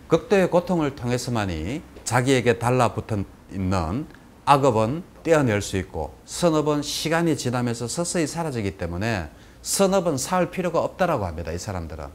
극도의 고통을 통해서만이 자기에게 달라붙어 있는 악업은 떼어낼 수 있고, 선업은 시간이 지나면서 서서히 사라지기 때문에 선업은 쌓을 필요가 없다라고 합니다. 이 사람들은.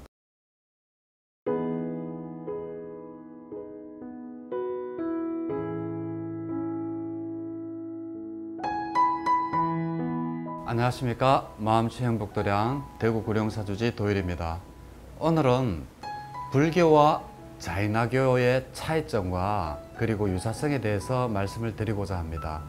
안녕하십니까. 마음치행복도량 대구 구룡사주지 도일입니다. 오늘은 불교와 자인화교의 차이점과 그리고 유사성에 대해서 말씀을 드리고자 합니다.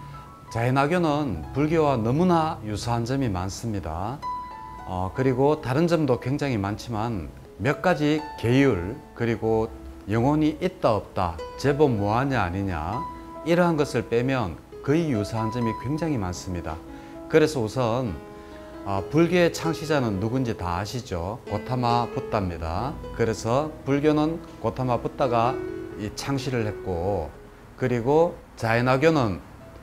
자인화교는 불교와 너무나 유사한 점이 많습니다. 그리고 다른 점도 굉장히 많지만 몇 가지 계율, 그리고 영혼이 있다 없다, 제법 무하냐 아니냐, 이러한 것을 빼면 거의 유사한 점이 굉장히 많습니다. 그래서 우선 불교의 창시자는 누군지 다 아시죠? 고타마 붓다입니다. 그래서 불교는 고타마 붓다가 창시를 했고, 그리고 자인화교는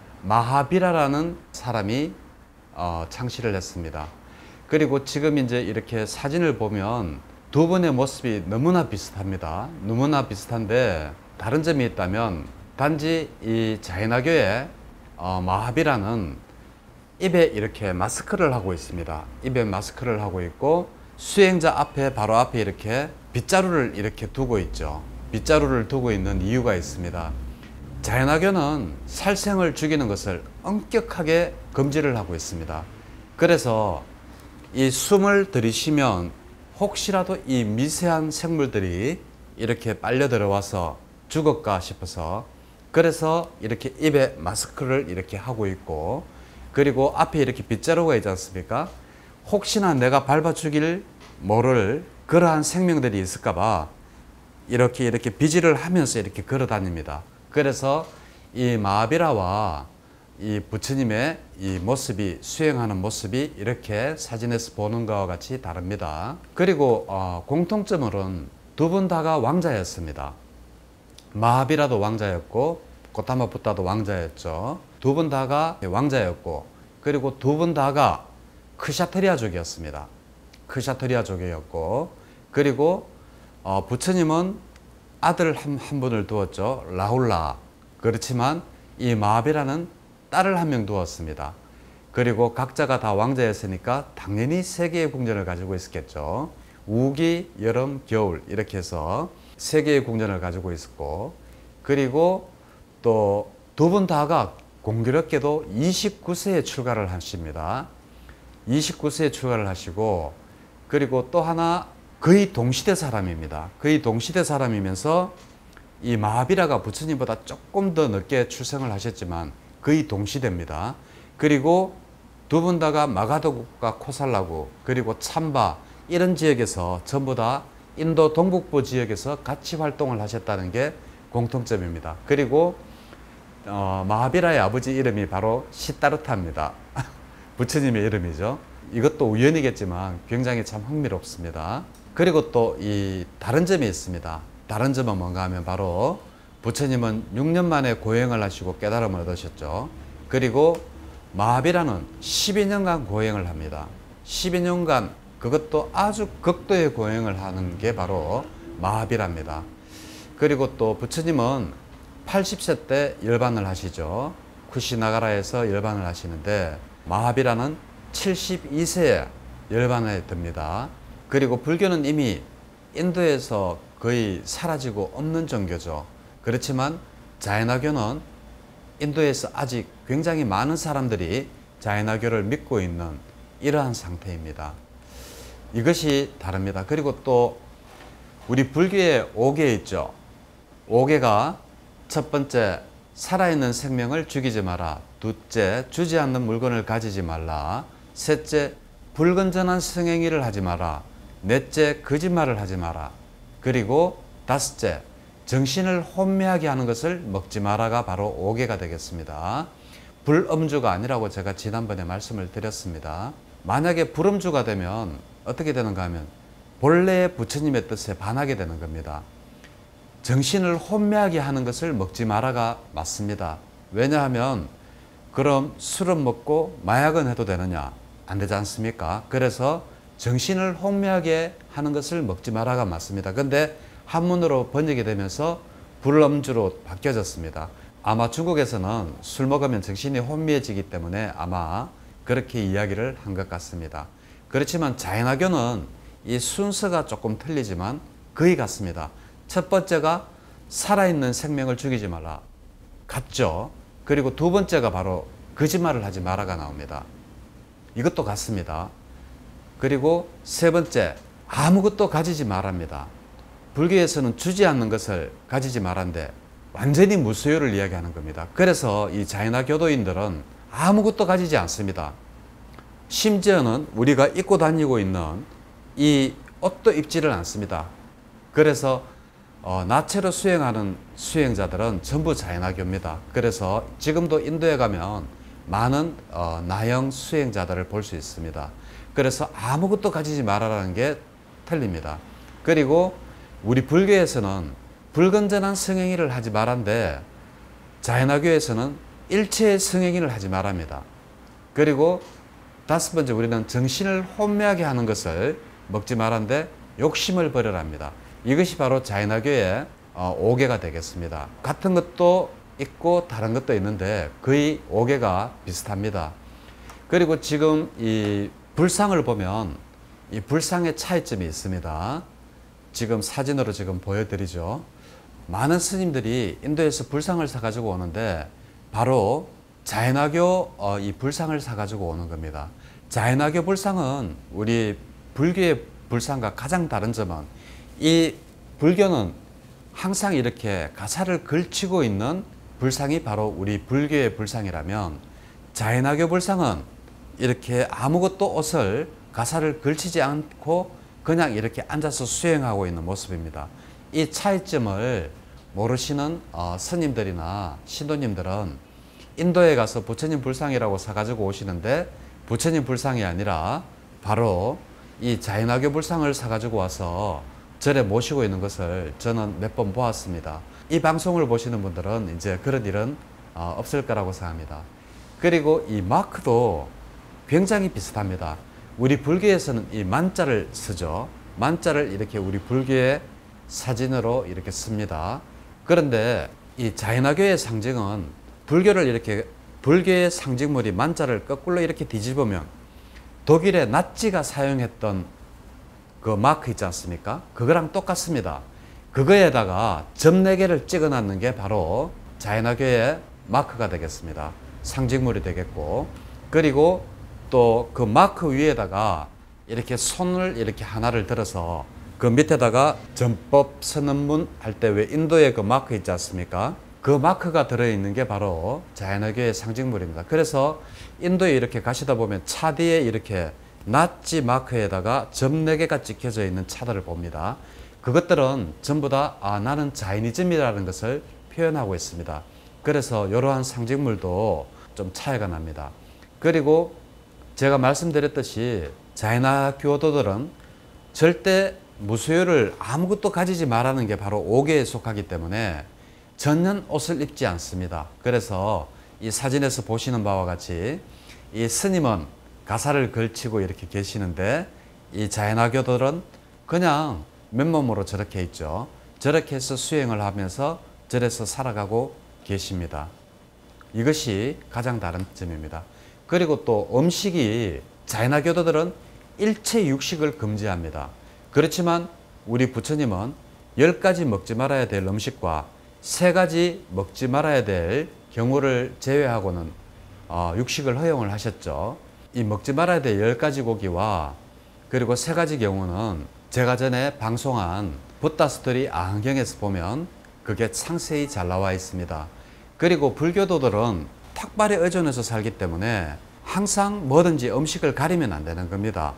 마하비라라는 사람이 창시를 했습니다. 그리고 지금 이제 이렇게 사진을 보면 두 분의 모습이 너무나 비슷합니다. 너무나 비슷한데 다른 점이 있다면, 단지 이 자인화교의 마하비라는 입에 이렇게 마스크를 하고 있습니다. 입에 마스크를 하고 있고, 수행자 앞에, 바로 앞에 이렇게 빗자루를 이렇게 두고 있죠. 빗자루를 두고 있는 이유가 있습니다. 자인화교는 살생을 죽이는 것을 엄격하게 금지를 하고 있습니다. 그래서 이 숨을 들이쉬면 혹시라도 이 미세한 생물들이 이렇게 빨려 들어와서 죽을까 싶어서, 그래서 이렇게 입에 마스크를 이렇게 하고 있고, 그리고 앞에 이렇게 빗자루가 있지 않습니까? 혹시나 내가 밟아 죽일 모를 그러한 생명들이 있을까봐 이렇게 비지를 하면서 이렇게 걸어 다닙니다. 그래서 이 마하비라와 이 부처님의 이 모습이, 수행하는 모습이 이렇게 사진에서 보는 것과 같이 다릅니다. 그리고 공통점으로는 두 분 다가 왕자였습니다. 마하비라도 왕자였고 고타마 붓다도 왕자였죠. 두 분 다가 왕자였고, 그리고 두 분 다가 크샤트리아족이었습니다. 크샤트리아족이었고, 그리고 부처님은 아들 한 분을 두었죠. 라훌라. 그렇지만 이 마하비라는 딸을 한 명 두었습니다. 그리고 각자가 다 왕자였으니까 당연히 세 개의 궁전을 가지고 있었겠죠. 우기, 여름, 겨울 이렇게 해서 세 개의 궁전을 가지고 있었고, 그리고 또 두 분 다가 공교롭게도 29세에 출가를 하십니다. 29세에 출가를 하시고, 그리고 또 하나 거의 동시대 사람입니다. 거의 동시대 사람이면서 이 마하비라가 부처님보다 조금 더 늦게 출생을 하셨지만 거의 동시대입니다. 그리고 두 분 다가 마가더국과 코살라국, 그리고 참바 이런 지역에서 전부 다 인도 동북부 지역에서 같이 활동을 하셨다는 게 공통점입니다. 그리고 마하비라의 아버지 이름이 바로 시타르타입니다. 부처님의 이름이죠. 이것도 우연이겠지만 굉장히 참 흥미롭습니다. 그리고 또 이 다른 점이 있습니다. 다른 점은 뭔가 하면 바로 부처님은 6년 만에 고행을 하시고 깨달음을 얻으셨죠. 그리고 마하비라는 12년간 고행을 합니다. 12년간, 그것도 아주 극도의 고행을 하는 게 바로 마하비라입니다. 그리고 또 부처님은 80세 때 열반을 하시죠. 쿠시나가라에서 열반을 하시는데, 마하비라는 72세에 열반에 듭니다. 그리고 불교는 이미 인도에서 거의 사라지고 없는 종교죠. 그렇지만 자인화교는 인도에서 아직 굉장히 많은 사람들이 자인화교를 믿고 있는 이러한 상태입니다. 이것이 다릅니다. 그리고 또 우리 불교의 5개 있죠. 5개가 첫 번째, 살아있는 생명을 죽이지 마라. 둘째, 주지 않는 물건을 가지지 말라. 셋째, 불건전한 성행위를 하지 마라. 넷째, 거짓말을 하지 마라. 그리고 다섯째, 정신을 혼미하게 하는 것을 먹지 마라가 바로 5개가 되겠습니다. 불음주가 아니라고 제가 지난번에 말씀을 드렸습니다. 만약에 불음주가 되면 어떻게 되는가 하면 본래의 부처님의 뜻에 반하게 되는 겁니다. 정신을 혼미하게 하는 것을 먹지 마라가 맞습니다. 왜냐하면 그럼 술은 먹고 마약은 해도 되느냐? 안 되지 않습니까? 그래서 정신을 혼미하게 하는 것을 먹지 마라가 맞습니다. 근데 한문으로 번역이 되면서 불음주로 바뀌어졌습니다. 아마 중국에서는 술 먹으면 정신이 혼미해지기 때문에 아마 그렇게 이야기를 한 것 같습니다. 그렇지만 자연화교는 이 순서가 조금 틀리지만 거의 같습니다. 첫 번째가 살아있는 생명을 죽이지 말라. 같죠? 그리고 두 번째가 바로 거짓말을 하지 마라가 나옵니다. 이것도 같습니다. 그리고 세 번째, 아무것도 가지지 말랍니다. 불교에서는 주지 않는 것을 가지지 말란데 완전히 무소유를 이야기하는 겁니다. 그래서 이 자연화 교도인들은 아무것도 가지지 않습니다. 심지어는 우리가 입고 다니고 있는 이 옷도 입지를 않습니다. 그래서 나체로 수행하는 수행자들은 전부 자연화교입니다. 그래서 지금도 인도에 가면 많은 나형 수행자들을 볼 수 있습니다. 그래서 아무것도 가지지 말아라는 게 틀립니다. 그리고 우리 불교에서는 불건전한 성행위를 하지 말란데 자연화교에서는 일체의 성행위를 하지 말합니다. 그리고 다섯 번째, 우리는 정신을 혼미하게 하는 것을 먹지 말란데 욕심을 버려랍니다. 이것이 바로 자연화교의 5개가 되겠습니다. 같은 것도 있고 다른 것도 있는데 거의 5개가 비슷합니다. 그리고 지금 이 불상을 보면 이 불상의 차이점이 있습니다. 지금 사진으로 지금 보여드리죠. 많은 스님들이 인도에서 불상을 사가지고 오는데 바로 자연화교 이 불상을 사가지고 오는 겁니다. 자연화교 불상은 우리 불교의 불상과 가장 다른 점은 이 불교는 항상 이렇게 가사를 걸치고 있는 불상이 바로 우리 불교의 불상이라면 자연화교 불상은 이렇게 아무것도 옷을 가사를 걸치지 않고 그냥 이렇게 앉아서 수행하고 있는 모습입니다. 이 차이점을 모르시는 스님들이나 신도님들은 인도에 가서 부처님 불상이라고 사가지고 오시는데 부처님 불상이 아니라 바로 이 자연화교 불상을 사가지고 와서 절에 모시고 있는 것을 저는 몇 번 보았습니다. 이 방송을 보시는 분들은 이제 그런 일은 없을 거라고 생각합니다. 그리고 이 마크도 굉장히 비슷합니다. 우리 불교에서는 이 만자를 쓰죠. 만자를 이렇게 우리 불교의 사진으로 이렇게 씁니다. 그런데 이 자연화교의 상징은 불교를 이렇게 불교의 상징물이 만자를 거꾸로 이렇게 뒤집으면 독일의 나치가 사용했던 그 마크 있지 않습니까? 그거랑 똑같습니다. 그거에다가 점 4개를 찍어 놨는 게 바로 자연화교의 마크가 되겠습니다. 상징물이 되겠고, 그리고 또 그 마크 위에다가 이렇게 손을 이렇게 하나를 들어서 그 밑에다가 전법 선언문 할 때 왜 인도에 그 마크 있지 않습니까? 그 마크가 들어있는 게 바로 자연화교의 상징물입니다. 그래서 인도에 이렇게 가시다 보면 차 뒤에 이렇게 나치 마크에다가 점 4개가 찍혀져 있는 차들을 봅니다. 그것들은 전부 다 나는 자이니즘이라는 것을 표현하고 있습니다. 그래서 이러한 상징물도 좀 차이가 납니다. 그리고 제가 말씀드렸듯이 자연화 교도들은 절대 무소유를 아무것도 가지지 말라는 게 바로 5개에 속하기 때문에 전혀 옷을 입지 않습니다. 그래서 이 사진에서 보시는 바와 같이 이 스님은 가사를 걸치고 이렇게 계시는데 이 자연화교들은 그냥 맨몸으로 저렇게 있죠. 저렇게 해서 수행을 하면서 절에서 살아가고 계십니다. 이것이 가장 다른 점입니다. 그리고 또 음식이 자연화교도들은 일체 육식을 금지합니다. 그렇지만 우리 부처님은 10가지 먹지 말아야 될 음식과 3가지 먹지 말아야 될 경우를 제외하고는 육식을 허용을 하셨죠. 이 먹지 말아야 될 10가지 고기와 그리고 3가지 경우는 제가 전에 방송한 붓다스토리 아한경에서 보면 그게 상세히 잘 나와 있습니다. 그리고 불교도들은 탁발에 의존해서 살기 때문에 항상 뭐든지 음식을 가리면 안 되는 겁니다.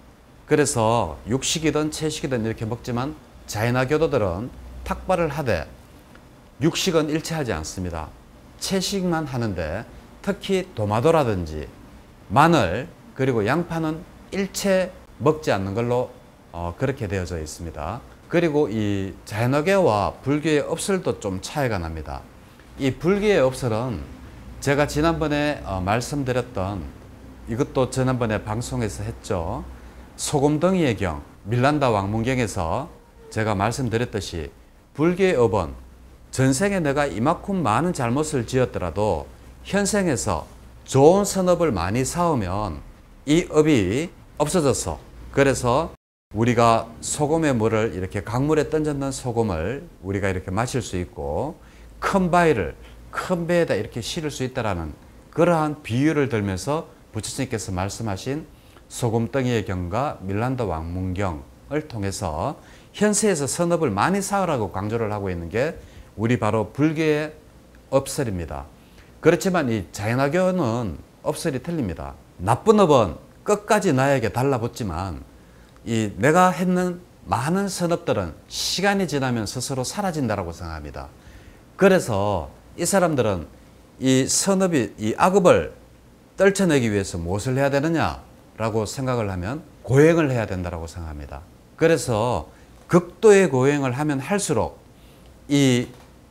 그래서 육식이든 채식이든 이렇게 먹지만 자연화교도들은 탁발을 하되 육식은 일체하지 않습니다. 채식만 하는데 특히 도마도라든지 마늘 그리고 양파는 일체 먹지 않는 걸로 그렇게 되어져 있습니다. 그리고 이 자연화교와 불교의 업설도 좀 차이가 납니다. 이 불교의 업설은 제가 지난번에 말씀드렸던 이것도 지난번에 방송에서 했죠. 소금덩이의 경, 밀란다 왕문경에서 제가 말씀드렸듯이 불교의 업은 전생에 내가 이만큼 많은 잘못을 지었더라도 현생에서 좋은 선업을 많이 쌓으면 이 업이 없어졌어. 그래서 우리가 소금의 물을 이렇게 강물에 던졌는 소금을 우리가 이렇게 마실 수 있고 큰 바위를 큰 배에다 이렇게 실을 수 있다라는 그러한 비유를 들면서 부처님께서 말씀하신 소금덩이의 경과 밀란다 왕문경을 통해서 현세에서 선업을 많이 쌓으라고 강조를 하고 있는 게 우리 바로 불교의 업설입니다. 그렇지만 이 자연화교는 업설이 틀립니다. 나쁜 업은 끝까지 나에게 달라붙지만 이 내가 했는 많은 선업들은 시간이 지나면 스스로 사라진다고 생각합니다. 그래서 이 사람들은 이 선업이 이 악업을 떨쳐내기 위해서 무엇을 해야 되느냐라고 생각을 하면 고행을 해야 된다고 생각합니다. 그래서 극도의 고행을 하면 할수록 이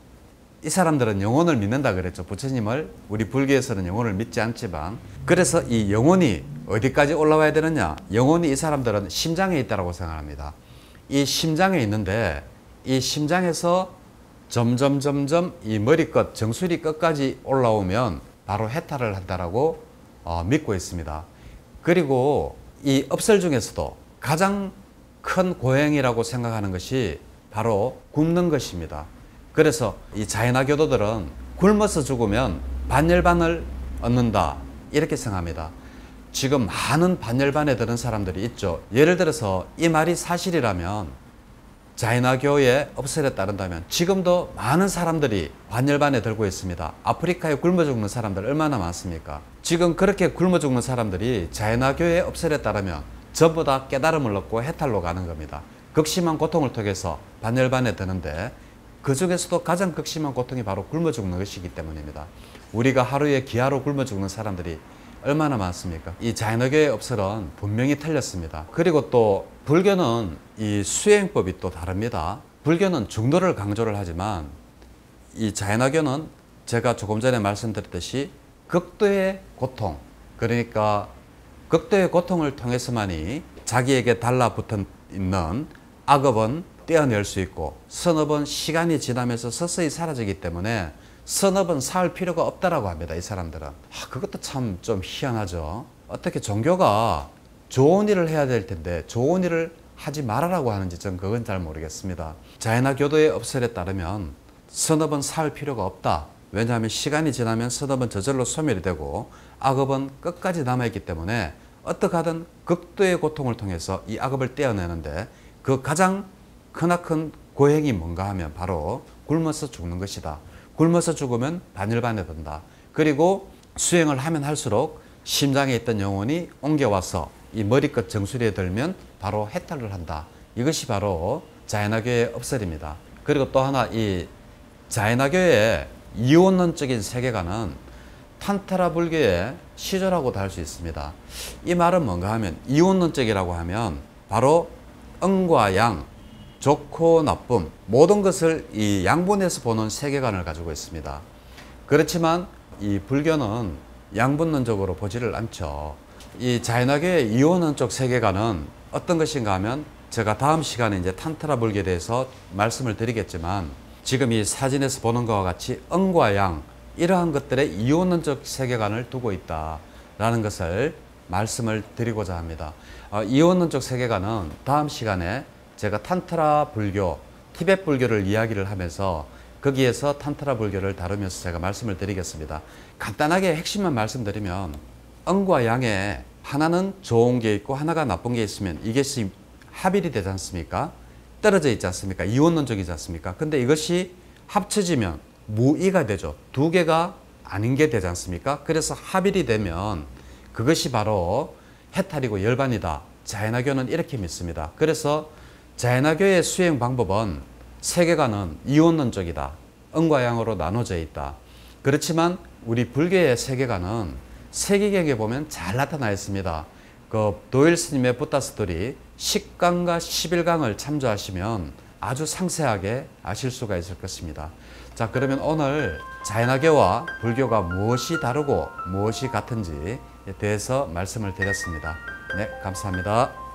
사람들은 영혼을 믿는다 그랬죠. 부처님을 우리 불교에서는 영혼을 믿지 않지만 그래서 이 영혼이 어디까지 올라와야 되느냐? 영혼이 이 사람들은 심장에 있다고 생각합니다. 이 심장에 있는데 이 심장에서 점점 이 머리끝 정수리 끝까지 올라오면 바로 해탈을 한다라고 믿고 있습니다. 그리고 이 업설 중에서도 가장 큰 고행이라고 생각하는 것이 바로 굶는 것입니다. 그래서 이 자연화교도들은 굶어서 죽으면 반열반을 얻는다 이렇게 생각합니다. 지금 많은 반열반에 드는 사람들이 있죠. 예를 들어서 이 말이 사실이라면 자연화교의 업설에 따른다면 지금도 많은 사람들이 반열반에 들고 있습니다. 아프리카에 굶어 죽는 사람들 얼마나 많습니까? 지금 그렇게 굶어 죽는 사람들이 자연화교의 업설에 따르면 전부 다 깨달음을 얻고 해탈로 가는 겁니다. 극심한 고통을 통해서 반열반에 드는데 그 중에서도 가장 극심한 고통이 바로 굶어 죽는 것이기 때문입니다. 우리가 하루에 기하로 굶어 죽는 사람들이 얼마나 많습니까? 이 자연화교의 업설은 분명히 틀렸습니다. 그리고 또 불교는 이 수행법이 또 다릅니다. 불교는 중도를 강조를 하지만 이 자연화교는 제가 조금 전에 말씀드렸듯이 극도의 고통, 그러니까 극도의 고통을 통해서만이 자기에게 달라붙어 있는 악업은 떼어낼 수 있고 선업은 시간이 지나면서 서서히 사라지기 때문에 선업은 쌓을 필요가 없다라고 합니다. 이 사람들은. 그것도 참 좀 희한하죠. 어떻게 종교가 좋은 일을 해야 될 텐데 좋은 일을 하지 말아라고 하는지 전 그건 잘 모르겠습니다. 자연화교도의 업설에 따르면 선업은 쌓을 필요가 없다. 왜냐하면 시간이 지나면 선업은 저절로 소멸이 되고 악업은 끝까지 남아있기 때문에 어떻게 하든 극도의 고통을 통해서 이 악업을 떼어내는데 그 가장 크나큰 고행이 뭔가 하면 바로 굶어서 죽는 것이다. 굶어서 죽으면 반열반에 든다. 그리고 수행을 하면 할수록 심장에 있던 영혼이 옮겨와서 이 머리끝 정수리에 들면 바로 해탈을 한다. 이것이 바로 자연화교의 업설입니다. 그리고 또 하나 이 자연화교의 이원론적인 세계관은 탄타라 불교의 시조라고도 할 수 있습니다. 이 말은 뭔가 하면 이원론적이라고 하면 바로 응과 양, 좋고 나쁨 모든 것을 이 양분해서 보는 세계관을 가지고 있습니다. 그렇지만 이 불교는 양분론적으로 보지를 않죠. 이 자연화교의 이원론적 세계관은 어떤 것인가 하면 제가 다음 시간에 이제 탄타라 불교에 대해서 말씀을 드리겠지만 지금 이 사진에서 보는 것과 같이 응과 양 이러한 것들의 이원론적 세계관을 두고 있다라는 것을 말씀을 드리고자 합니다. 이원론적 세계관은 다음 시간에 제가 탄타라 불교, 티베트 불교를 이야기를 하면서 거기에서 탄타라 불교를 다루면서 제가 말씀을 드리겠습니다. 간단하게 핵심만 말씀드리면 응과 양에 하나는 좋은 게 있고 하나가 나쁜 게 있으면 이것이 합일이 되지 않습니까? 떨어져 있지 않습니까? 이원론적이지 않습니까? 근데 이것이 합쳐지면 무이가 되죠. 두 개가 아닌 게 되지 않습니까? 그래서 합일이 되면 그것이 바로 해탈이고 열반이다. 자연화교는 이렇게 믿습니다. 그래서 자연화교의 수행 방법은 세계관은 이원론적이다. 응과 양으로 나눠져 있다. 그렇지만 우리 불교의 세계관은 세계경에 보면 잘 나타나 있습니다. 그 도일 스님의 부다스토리 10강과 11강을 참조하시면 아주 상세하게 아실 수가 있을 것입니다. 자, 그러면 오늘 자연화교와 불교가 무엇이 다르고 무엇이 같은지에 대해서 말씀을 드렸습니다. 네, 감사합니다.